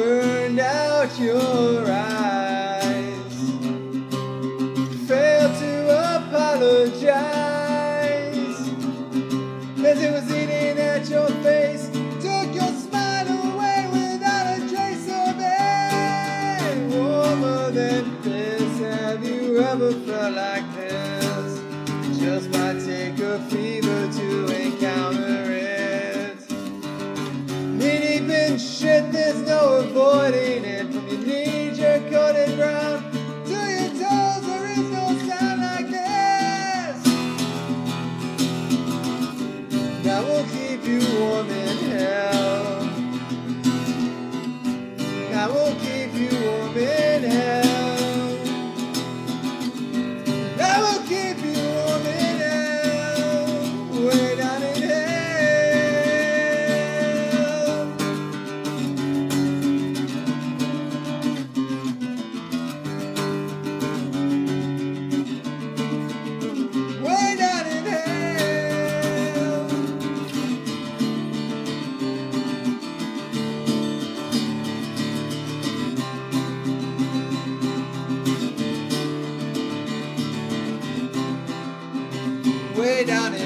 burned out your eyes. Failed to apologize as it was eating at your face. Took your smile away without a trace of it. Warmer than this, have you ever felt like this? Just might take a fever to encounter it. Knee deep in shit, there's no avoiding it. From your knees, you're coated brown, to your toes, there is no sound like this. Now we'll keep you warm in hell. Now we'll keep you warm in hell. Now we'll keep you warm in hell. Way down in hell. Way down in hell. Way down in